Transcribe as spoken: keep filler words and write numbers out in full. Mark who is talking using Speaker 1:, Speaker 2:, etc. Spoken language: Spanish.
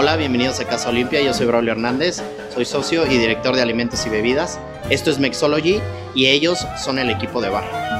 Speaker 1: Hola, bienvenidos a Casa Olimpia, yo soy Braulio Hernández, soy socio y director de alimentos y bebidas. Esto es Mexology y ellos son el equipo de bar.